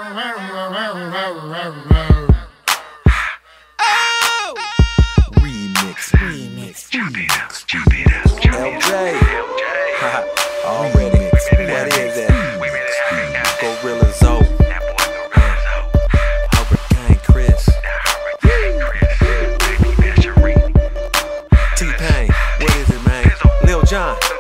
LJ. Already. What is that? Gorilla Zoe. Hurricane Chris. T-Pain. What is it, man? Lil Jon.